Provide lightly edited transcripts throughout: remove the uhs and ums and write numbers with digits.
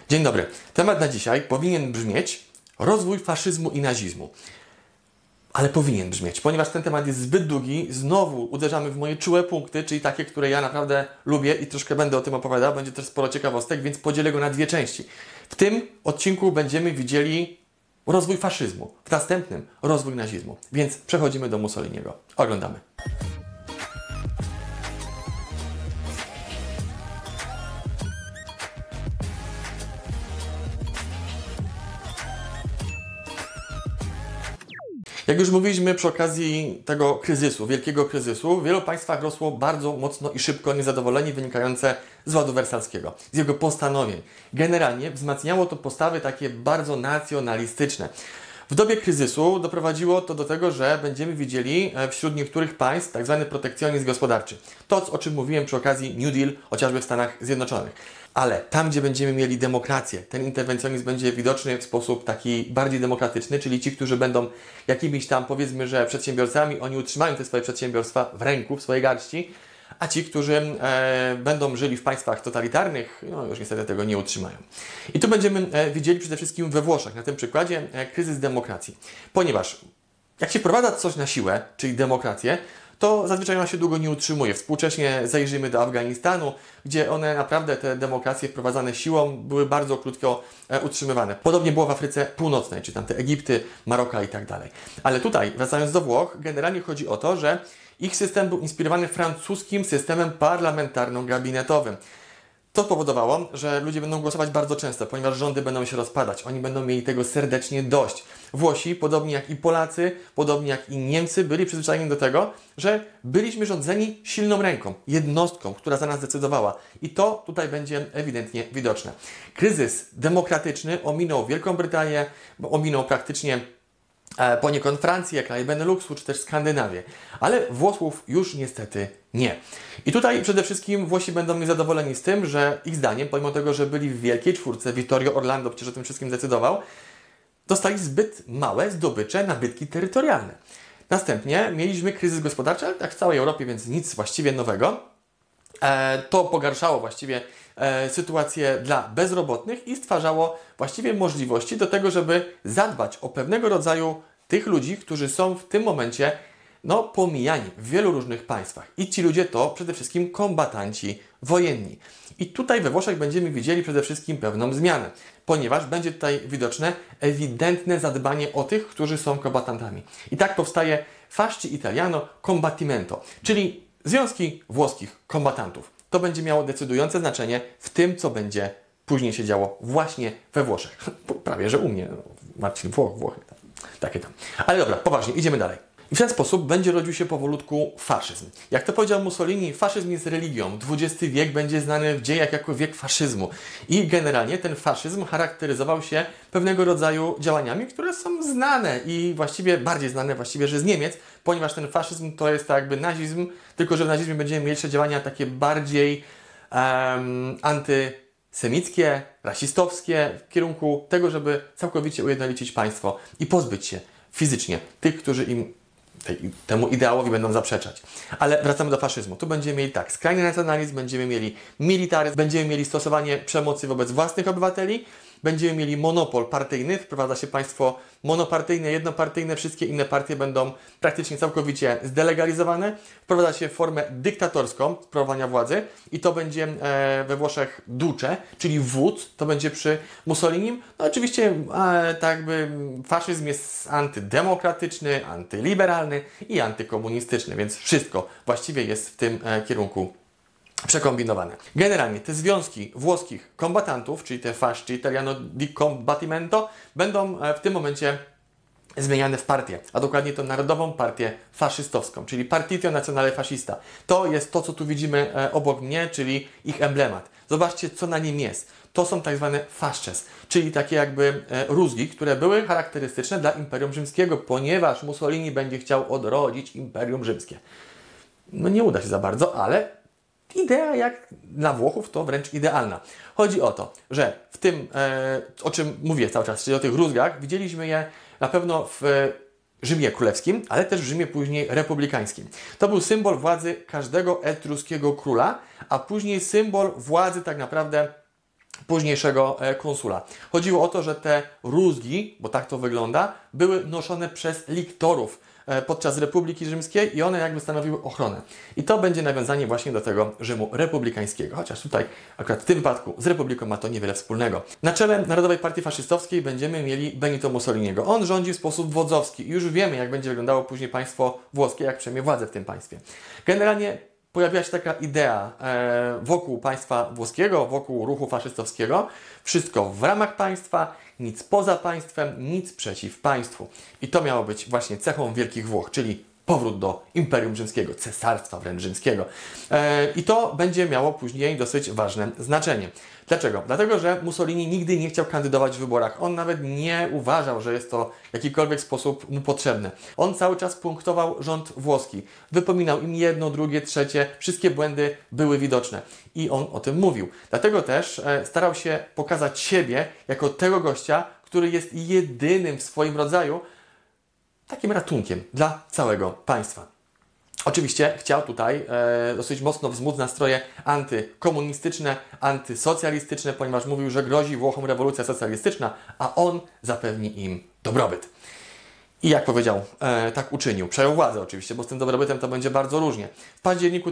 Dzień dobry. Temat na dzisiaj powinien brzmieć rozwój faszyzmu i nazizmu. Ale powinien brzmieć, ponieważ ten temat jest zbyt długi. Znowu uderzamy w moje czułe punkty, czyli takie, które ja naprawdę lubię i troszkę będę o tym opowiadał. Będzie też sporo ciekawostek, więc podzielę go na dwie części. W tym odcinku będziemy widzieli rozwój faszyzmu, w następnym rozwój nazizmu. Więc przechodzimy do Mussoliniego. Oglądamy. Jak już mówiliśmy przy okazji tego kryzysu, wielkiego kryzysu, w wielu państwach rosło bardzo mocno i szybko niezadowolenie wynikające z Ładu Wersalskiego, z jego postanowień. Generalnie wzmacniało to postawy takie bardzo nacjonalistyczne. W dobie kryzysu doprowadziło to do tego, że będziemy widzieli wśród niektórych państw tzw. protekcjonizm gospodarczy. To, o czym mówiłem przy okazji New Deal, chociażby w Stanach Zjednoczonych. Ale tam, gdzie będziemy mieli demokrację, ten interwencjonizm będzie widoczny w sposób taki bardziej demokratyczny, czyli ci, którzy będą jakimiś tam, powiedzmy, że przedsiębiorcami, oni utrzymają te swoje przedsiębiorstwa w ręku, w swojej garści, a ci, którzy będą żyli w państwach totalitarnych, no już niestety tego nie utrzymają. I tu będziemy widzieli przede wszystkim we Włoszech, na tym przykładzie, kryzys demokracji. Ponieważ jak się wprowadza coś na siłę, czyli demokrację, to zazwyczaj ona się długo nie utrzymuje. Współcześnie zajrzyjmy do Afganistanu, gdzie one naprawdę, te demokracje wprowadzane siłą, były bardzo krótko utrzymywane. Podobnie było w Afryce Północnej, czy tam te Egipty, Maroka i tak dalej. Ale tutaj, wracając do Włoch, generalnie chodzi o to, że ich system był inspirowany francuskim systemem parlamentarno-gabinetowym. To powodowało, że ludzie będą głosować bardzo często, ponieważ rządy będą się rozpadać. Oni będą mieli tego serdecznie dość. Włosi, podobnie jak i Polacy, podobnie jak i Niemcy, byli przyzwyczajeni do tego, że byliśmy rządzeni silną ręką, jednostką, która za nas decydowała. I to tutaj będzie ewidentnie widoczne. Kryzys demokratyczny ominął Wielką Brytanię, ominął praktycznie poniekąd Francję, kraje Beneluxu, czy też Skandynawię. Ale Włosów już niestety nie. I tutaj przede wszystkim Włosi będą niezadowoleni z tym, że ich zdaniem, pomimo tego, że byli w wielkiej czwórce, Vittorio Orlando przecież o tym wszystkim decydował, dostali zbyt małe zdobycze, nabytki terytorialne. Następnie mieliśmy kryzys gospodarczy, ale tak w całej Europie, więc nic właściwie nowego. To pogarszało właściwie sytuację dla bezrobotnych i stwarzało właściwie możliwości do tego, żeby zadbać o pewnego rodzaju tych ludzi, którzy są w tym momencie pomijani w wielu różnych państwach. I ci ludzie to przede wszystkim kombatanci wojenni. I tutaj we Włoszech będziemy widzieli przede wszystkim pewną zmianę, ponieważ będzie tutaj widoczne ewidentne zadbanie o tych, którzy są kombatantami. I tak powstaje Fasci Italiano Combattimento, czyli Związki Włoskich Kombatantów. To będzie miało decydujące znaczenie w tym, co będzie później się działo właśnie we Włoszech. Prawie, że u mnie. Marcin, Włochy. Takie tam. Ale dobra, poważnie, idziemy dalej. I w ten sposób będzie rodził się powolutku faszyzm. Jak to powiedział Mussolini, faszyzm jest religią. XX wiek będzie znany w dziejach jako wiek faszyzmu. I generalnie ten faszyzm charakteryzował się pewnego rodzaju działaniami, które są znane i właściwie bardziej znane właściwie, że z Niemiec, ponieważ ten faszyzm to jest tak jakby nazizm, tylko że w nazizmie będziemy mieli jeszcze działania takie bardziej antysemickie, rasistowskie w kierunku tego, żeby całkowicie ujednolicić państwo i pozbyć się fizycznie tych, którzy temu ideałowi będą zaprzeczać. Ale wracamy do faszyzmu. Tu będziemy mieli tak, skrajny nacjonalizm, będziemy mieli militaryzm, będziemy mieli stosowanie przemocy wobec własnych obywateli, będziemy mieli monopol partyjny, wprowadza się państwo monopartyjne, jednopartyjne, wszystkie inne partie będą praktycznie całkowicie zdelegalizowane, wprowadza się formę dyktatorską sprawowania władzy i to będzie we Włoszech duce, czyli wódz, to będzie przy Mussolinim. No oczywiście tak jakby faszyzm jest antydemokratyczny, antyliberalny i antykomunistyczny, więc wszystko właściwie jest w tym kierunku przekombinowane. Generalnie te związki włoskich kombatantów, czyli te Fasci Italiano di Combattimento, będą w tym momencie zmieniane w partię, a dokładnie to Narodową Partię Faszystowską, czyli Partito Nazionale Fascista. To jest to, co tu widzimy obok mnie, czyli ich emblemat. Zobaczcie, co na nim jest. To są tak zwane fasces, czyli takie jakby rózgi, które były charakterystyczne dla Imperium Rzymskiego, ponieważ Mussolini będzie chciał odrodzić Imperium Rzymskie. No nie uda się za bardzo, ale idea jak dla Włochów to wręcz idealna. Chodzi o to, że w tym, o czym mówię cały czas, czyli o tych rózgach, widzieliśmy je na pewno w Rzymie Królewskim, ale też w Rzymie później republikańskim. To był symbol władzy każdego etruskiego króla, a później symbol władzy tak naprawdę późniejszego konsula. Chodziło o to, że te rózgi, bo tak to wygląda, były noszone przez liktorów podczas Republiki Rzymskiej i one jakby stanowiły ochronę. I to będzie nawiązanie właśnie do tego Rzymu republikańskiego, chociaż tutaj akurat w tym wypadku z Republiką ma to niewiele wspólnego. Na czele Narodowej Partii Faszystowskiej będziemy mieli Benito Mussoliniego. On rządzi w sposób wodzowski i już wiemy, jak będzie wyglądało później państwo włoskie, jak przejmie władzę w tym państwie. Generalnie pojawiła się taka idea wokół państwa włoskiego, wokół ruchu faszystowskiego. Wszystko w ramach państwa, nic poza państwem, nic przeciw państwu. I to miało być właśnie cechą Wielkich Włoch, czyli powrót do Imperium Rzymskiego, cesarstwa wręcz rzymskiego. I to będzie miało później dosyć ważne znaczenie. Dlaczego? Dlatego, że Mussolini nigdy nie chciał kandydować w wyborach. On nawet nie uważał, że jest to w jakikolwiek sposób mu potrzebne. On cały czas punktował rząd włoski. Wypominał im jedno, drugie, trzecie. Wszystkie błędy były widoczne. I on o tym mówił. Dlatego też starał się pokazać siebie jako tego gościa, który jest jedynym w swoim rodzaju takim ratunkiem dla całego państwa. Oczywiście chciał tutaj dosyć mocno wzmóc nastroje antykomunistyczne, antysocjalistyczne, ponieważ mówił, że grozi Włochom rewolucja socjalistyczna, a on zapewni im dobrobyt. I jak powiedział, tak uczynił. Przejął władzę oczywiście, bo z tym dobrobytem to będzie bardzo różnie. W październiku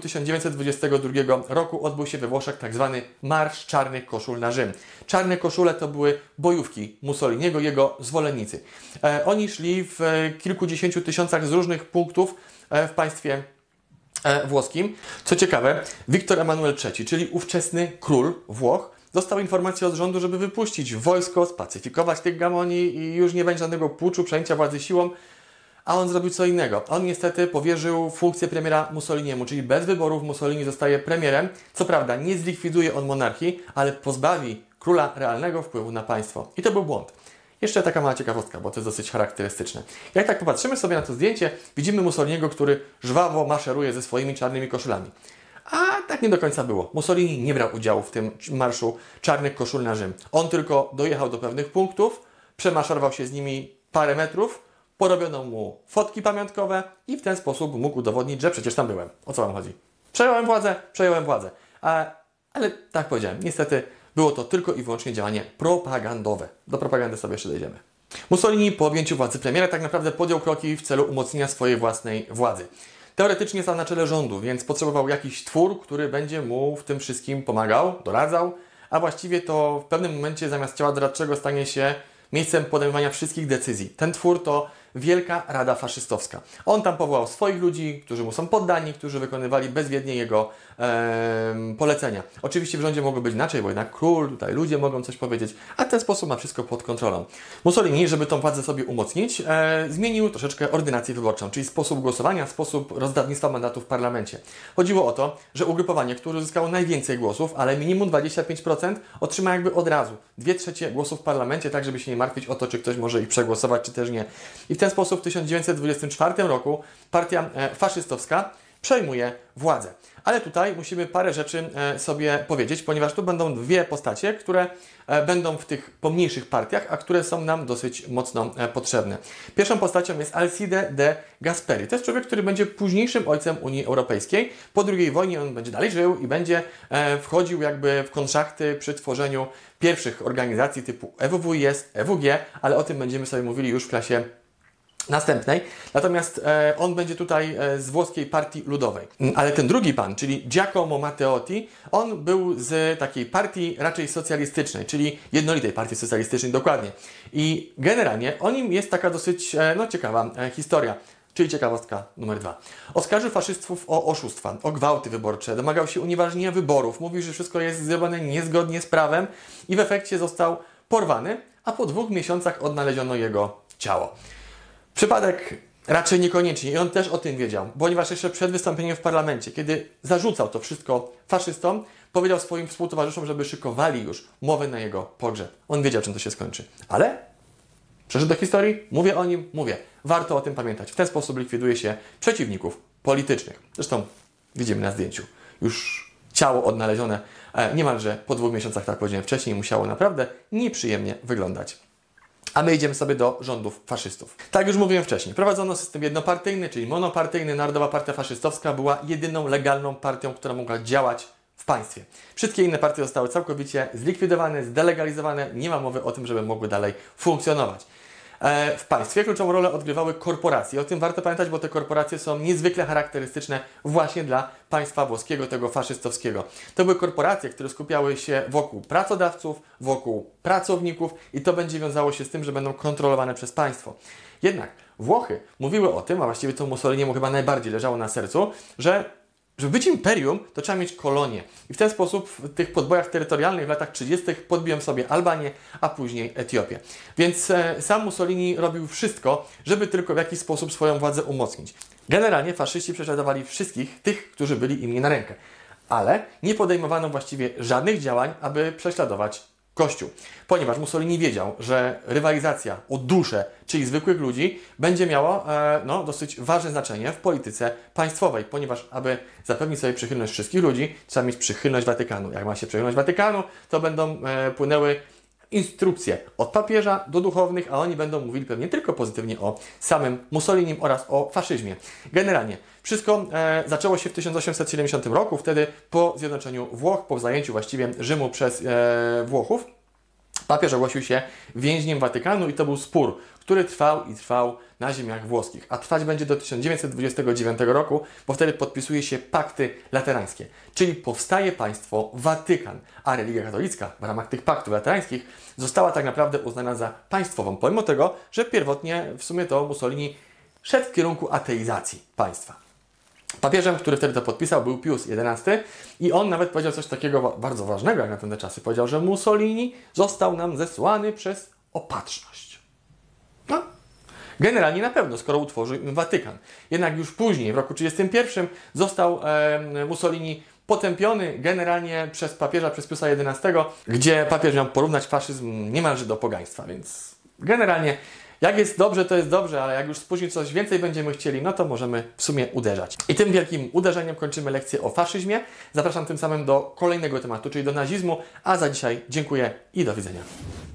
1922 roku odbył się we Włoszech tzw. Marsz Czarnych Koszul na Rzym. Czarne koszule to były bojówki Mussoliniego, jego zwolennicy. Oni szli w kilkudziesięciu tysiącach z różnych punktów w państwie włoskim. Co ciekawe, Wiktor Emanuel III, czyli ówczesny król Włoch, dostał informację od rządu, żeby wypuścić wojsko, spacyfikować tych Gamonii i już nie będzie żadnego puczu, przejęcia władzy siłą, a on zrobił co innego. On niestety powierzył funkcję premiera Mussoliniemu, czyli bez wyborów Mussolini zostaje premierem. Co prawda nie zlikwiduje on monarchii, ale pozbawi króla realnego wpływu na państwo. I to był błąd. Jeszcze taka mała ciekawostka, bo to jest dosyć charakterystyczne. Jak tak popatrzymy sobie na to zdjęcie, widzimy Mussoliniego, który żwawo maszeruje ze swoimi czarnymi koszulami. A tak nie do końca było. Mussolini nie brał udziału w tym marszu czarnych koszul na Rzym. On tylko dojechał do pewnych punktów, przemaszerował się z nimi parę metrów, porobiono mu fotki pamiątkowe i w ten sposób mógł udowodnić, że przecież tam byłem. O co wam chodzi? Przejąłem władzę. Ale tak powiedziałem, niestety było to tylko i wyłącznie działanie propagandowe. Do propagandy sobie jeszcze dojdziemy. Mussolini po objęciu władzy premiera tak naprawdę podjął kroki w celu umocnienia swojej własnej władzy. Teoretycznie stał na czele rządu, więc potrzebował jakiś twór, który będzie mu w tym wszystkim pomagał, doradzał, a właściwie to w pewnym momencie zamiast ciała doradczego stanie się miejscem podejmowania wszystkich decyzji. Ten twór to Wielka Rada Faszystowska. On tam powołał swoich ludzi, którzy mu są poddani, którzy wykonywali bezwiednie jego polecenia. Oczywiście w rządzie mogło być inaczej, bo jednak król, tutaj ludzie mogą coś powiedzieć, a w ten sposób ma wszystko pod kontrolą. Mussolini, żeby tą władzę sobie umocnić, zmienił troszeczkę ordynację wyborczą, czyli sposób głosowania, sposób rozdawnictwa mandatów w parlamencie. Chodziło o to, że ugrupowanie, które uzyskało najwięcej głosów, ale minimum 25%, otrzyma jakby od razu 2/3 głosów w parlamencie, tak żeby się nie martwić o to, czy ktoś może ich przegłosować, czy też nie. I w ten sposób w 1924 roku partia faszystowska przejmuje władzę. Ale tutaj musimy parę rzeczy sobie powiedzieć, ponieważ tu będą dwie postacie, które będą w tych pomniejszych partiach, a które są nam dosyć mocno potrzebne. Pierwszą postacią jest Alcide de Gasperi. To jest człowiek, który będzie późniejszym ojcem Unii Europejskiej. Po II wojnie on będzie dalej żył i będzie wchodził jakby w konszachty przy tworzeniu pierwszych organizacji typu EWWIS, EWG, ale o tym będziemy sobie mówili już w klasie następnej. Natomiast on będzie tutaj z włoskiej partii ludowej. Ale ten drugi pan, czyli Giacomo Matteotti, on był z takiej partii raczej socjalistycznej, czyli jednolitej partii socjalistycznej dokładnie. I generalnie o nim jest taka dosyć ciekawa historia. Czyli ciekawostka numer 2. Oskarżył faszystów o oszustwa, o gwałty wyborcze, domagał się unieważnienia wyborów, mówił, że wszystko jest zrobione niezgodnie z prawem i w efekcie został porwany, a po 2 miesiącach odnaleziono jego ciało. Przypadek raczej niekoniecznie i on też o tym wiedział, ponieważ jeszcze przed wystąpieniem w parlamencie, kiedy zarzucał to wszystko faszystom, powiedział swoim współtowarzyszom, żeby szykowali już mowę na jego pogrzeb. On wiedział, czym to się skończy. Ale przeszedł do historii, mówię o nim, mówię. Warto o tym pamiętać. W ten sposób likwiduje się przeciwników politycznych. Zresztą widzimy na zdjęciu. Już ciało odnalezione niemalże po 2 miesiącach, tak powiedziałem wcześniej, musiało naprawdę nieprzyjemnie wyglądać. A my idziemy sobie do rządów faszystów. Tak już mówiłem wcześniej, prowadzono system jednopartyjny, czyli monopartyjny. Narodowa Partia Faszystowska była jedyną legalną partią, która mogła działać w państwie. Wszystkie inne partie zostały całkowicie zlikwidowane, zdelegalizowane, nie ma mowy o tym, żeby mogły dalej funkcjonować. W państwie kluczową rolę odgrywały korporacje. O tym warto pamiętać, bo te korporacje są niezwykle charakterystyczne właśnie dla państwa włoskiego, tego faszystowskiego. To były korporacje, które skupiały się wokół pracodawców, wokół pracowników i to będzie wiązało się z tym, że będą kontrolowane przez państwo. Jednak Włochy mówiły o tym, a właściwie to Mussoliniemu chyba najbardziej leżało na sercu, że żeby być imperium, to trzeba mieć kolonie. I w ten sposób w tych podbojach terytorialnych w latach 30. podbiłem sobie Albanię, a później Etiopię. Więc sam Mussolini robił wszystko, żeby tylko w jakiś sposób swoją władzę umocnić. Generalnie faszyści prześladowali wszystkich tych, którzy byli im nie na rękę. Ale nie podejmowano właściwie żadnych działań, aby prześladować Kościół. Ponieważ Mussolini wiedział, że rywalizacja o duszę, czyli zwykłych ludzi, będzie miała dosyć ważne znaczenie w polityce państwowej, ponieważ aby zapewnić sobie przychylność wszystkich ludzi, trzeba mieć przychylność Watykanu. Jak ma się przychylność Watykanu, to będą płynęły instrukcje od papieża do duchownych, a oni będą mówili pewnie tylko pozytywnie o samym Mussolinim oraz o faszyzmie. Generalnie wszystko zaczęło się w 1870 roku, wtedy po zjednoczeniu Włoch, po zajęciu właściwie Rzymu przez Włochów, papież ogłosił się więźniem Watykanu i to był spór, który trwał i trwał na ziemiach włoskich, a trwać będzie do 1929 roku, bo wtedy podpisuje się pakty laterańskie, czyli powstaje państwo Watykan, a religia katolicka w ramach tych paktów laterańskich została tak naprawdę uznana za państwową, pomimo tego, że pierwotnie w sumie to Mussolini szedł w kierunku ateizacji państwa. Papieżem, który wtedy to podpisał, był Pius XI i on nawet powiedział coś takiego bardzo ważnego jak na tamte czasy. Powiedział, że Mussolini został nam zesłany przez opatrzność. No, generalnie na pewno, skoro utworzył im Watykan. Jednak już później, w roku 1931, został Mussolini potępiony generalnie przez papieża, przez Piusa XI, gdzie papież miał porównać faszyzm niemalże do pogaństwa, więc generalnie jak jest dobrze, to jest dobrze, ale jak już później coś więcej będziemy chcieli, no to możemy w sumie uderzać. I tym wielkim uderzeniem kończymy lekcję o faszyzmie. Zapraszam tym samym do kolejnego tematu, czyli do nazizmu, a za dzisiaj dziękuję i do widzenia.